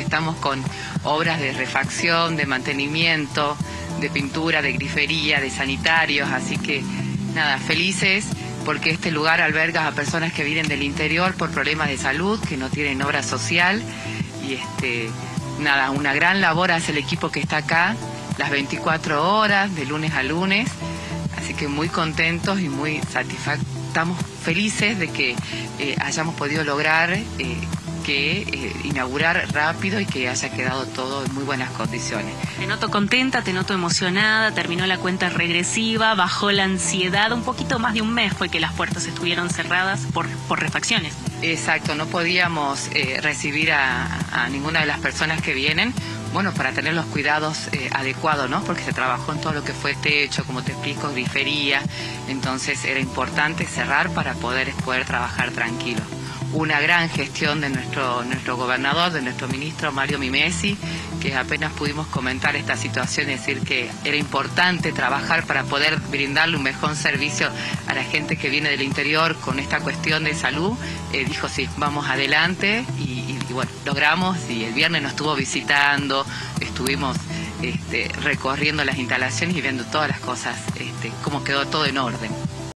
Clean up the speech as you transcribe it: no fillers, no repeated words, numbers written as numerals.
estamos con obras de refacción, de mantenimiento, de pintura, de grifería, de sanitarios, así que nada, felices porque este lugar alberga a personas que vienen del interior por problemas de salud, que no tienen obra social y nada, una gran labor hace el equipo que está acá, las 24 horas, de lunes a lunes, así que muy contentos y muy satisfactos. Estamos felices de que hayamos podido lograr inaugurar rápido y que haya quedado todo en muy buenas condiciones. Te noto contenta, te noto emocionada, terminó la cuenta regresiva, bajó la ansiedad, un poquito más de un mes fue que las puertas estuvieron cerradas por refacciones. Exacto, no podíamos recibir a ninguna de las personas que vienen, bueno, para tener los cuidados adecuados, ¿no? Porque se trabajó en todo lo que fue techo, como te explico, grifería, entonces era importante cerrar para poder trabajar tranquilo. Una gran gestión de nuestro gobernador, de nuestro ministro Mario Mimesi, que apenas pudimos comentar esta situación y decir que era importante trabajar para poder brindarle un mejor servicio a la gente que viene del interior con esta cuestión de salud, dijo sí, vamos adelante y bueno, logramos y el viernes nos estuvo visitando, estuvimos recorriendo las instalaciones y viendo todas las cosas, cómo quedó todo en orden.